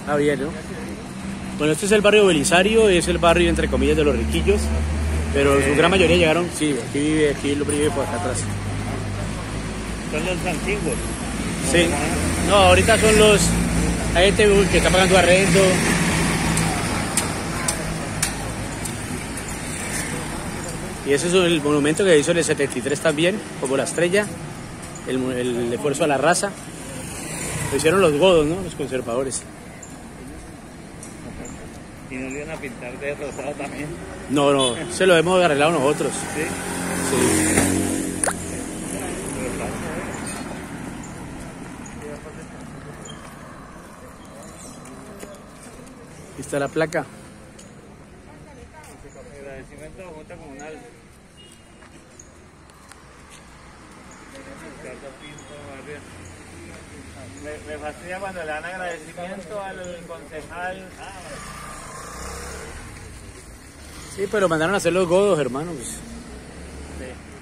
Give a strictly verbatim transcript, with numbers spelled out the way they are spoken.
Ah, bien, ¿no? Bueno, este es el barrio Belisario, es el barrio entre comillas de los riquillos, pero Eh. su gran mayoría llegaron, sí, aquí vive, aquí lo vive por acá atrás. Son los antiguos. Sí, no, ahorita son los, hay gente que está pagando arrendo. Y ese es el monumento que hizo en el setenta y tres también, como la estrella, el, el esfuerzo a la raza. Lo hicieron los godos, ¿no? Los conservadores. ¿Y nos iban a pintar de rosado también? No, no, se lo hemos arreglado nosotros. Sí. Sí. Aquí está la placa. Agradecimiento a la Junta Comunal. Ricardo Pinto, barrio. Me, me fastidia cuando le dan agradecimiento al concejal. Ah, Sí, pero mandaron a hacer los godos, hermano. Pues. sí.